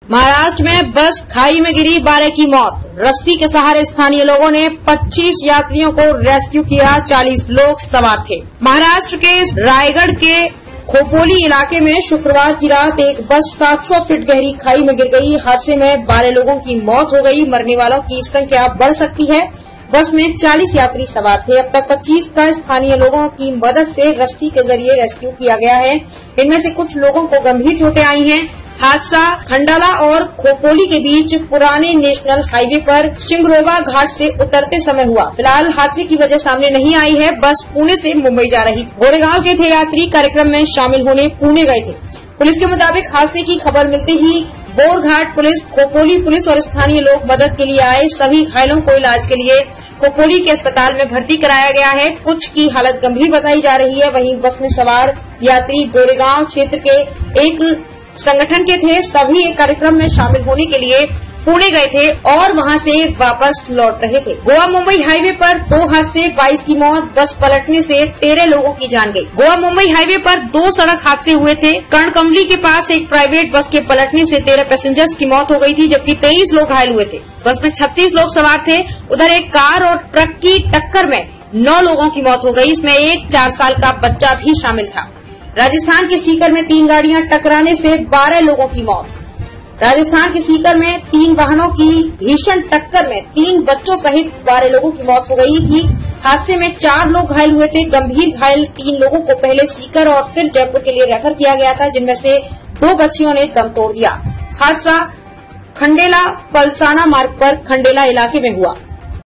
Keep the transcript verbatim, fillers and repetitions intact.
महाराष्ट्र में बस खाई में गिरी, बारह की मौत। रस्सी के सहारे स्थानीय लोगों ने पच्चीस यात्रियों को रेस्क्यू किया, चालीस लोग सवार थे। महाराष्ट्र के रायगढ़ के खोपोली इलाके में शुक्रवार की रात एक बस सात सौ फीट गहरी खाई में गिर गई। हादसे में बारह लोगों की मौत हो गई। मरने वालों की संख्या बढ़ सकती है। बस में चालीस यात्री सवार थे। अब तक पच्चीस का स्थानीय लोगों की मदद से रस्सी के जरिए रेस्क्यू किया गया है। इनमें से कुछ लोगों को गंभीर चोटें आई हैं। हादसा खंडाला और खोपोली के बीच पुराने नेशनल हाईवे पर शिंगरोवा घाट से उतरते समय हुआ। फिलहाल हादसे की वजह सामने नहीं आई है। बस पुणे से मुंबई जा रही थी। गोरेगांव के थे यात्री, कार्यक्रम में शामिल होने पुणे गए थे। पुलिस के मुताबिक हादसे की खबर मिलते ही बोरघाट पुलिस, खोपोली पुलिस और स्थानीय लोग मदद के लिए आए। सभी घायलों को इलाज के लिए खोपोली के अस्पताल में भर्ती कराया गया है। कुछ की हालत गंभीर बताई जा रही है। वहीं बस में सवार यात्री गोरेगांव क्षेत्र के एक संगठन के थे। सभी एक कार्यक्रम में शामिल होने के लिए पुणे गए थे और वहां से वापस लौट रहे थे। गोवा मुंबई हाईवे पर दो हादसे, बाईस की मौत। बस पलटने से तेरह लोगों की जान गई। गोवा मुंबई हाईवे पर दो सड़क हादसे हुए थे। कर्णकमली के पास एक प्राइवेट बस के पलटने से तेरह पैसेंजर्स की मौत हो गई थी, जबकि तेईस लोग घायल हुए थे। बस में छत्तीस लोग सवार थे। उधर एक कार और ट्रक की टक्कर में नौ लोगों की मौत हो गई। इसमें एक चार साल का बच्चा भी शामिल था। राजस्थान के सीकर में तीन गाड़ियां टकराने से बारह लोगों की मौत। राजस्थान के सीकर में तीन वाहनों की भीषण टक्कर में तीन बच्चों सहित बारह लोगों की मौत हो गई थी। हादसे में चार लोग घायल हुए थे। गंभीर घायल तीन लोगों को पहले सीकर और फिर जयपुर के लिए रेफर किया गया था, जिनमें से दो बच्चियों ने दम तोड़ दिया। हादसा खंडेला पलसाना मार्ग पर खंडेला इलाके में हुआ।